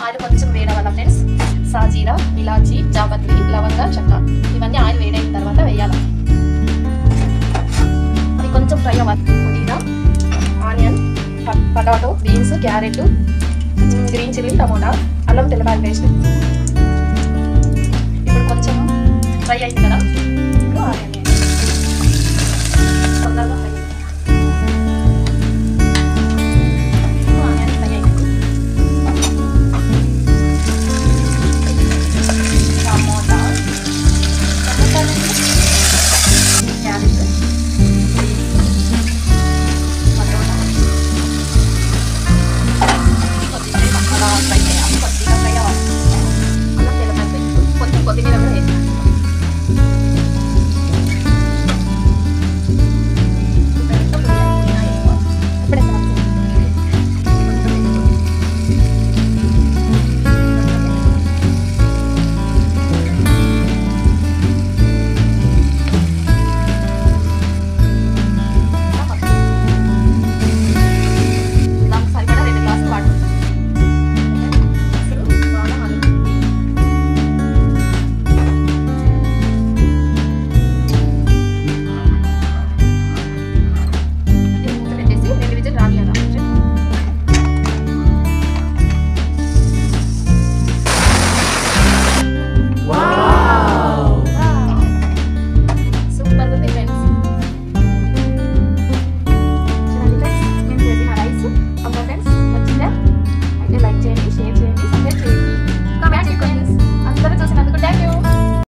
Oil కొంచెం వేడవ్వాలి friends. సాజీరా, ఇలాచి, జాపత్రి, లవంగ, చెక్క ఇవన్నీ ఆయిల్ వేడైన తర్వాత వేయాలి. అది కొంచెం ఫ్రై అవ్వాలి. పుదీనా, onion, potato, beans, carrot, green chilli, tomato, అల్లం తెల్లపాయ పేస్ట్ ఇప్పుడు కొంచెం ఫ్రై అయింది కదా. ఇప్పుడు ఆనియన్